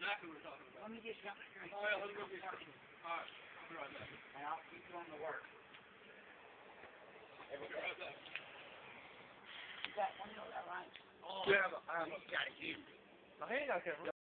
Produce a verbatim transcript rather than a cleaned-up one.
exactly what we're talking about. Let me get something here. Oh, yeah, let's go get something. All right, I'll be right back. And I'll keep doing the work. I'll be right back. You got one of those lines? Oh, Yeah, I have a, I have a, You got a huge. I ain't got a camera.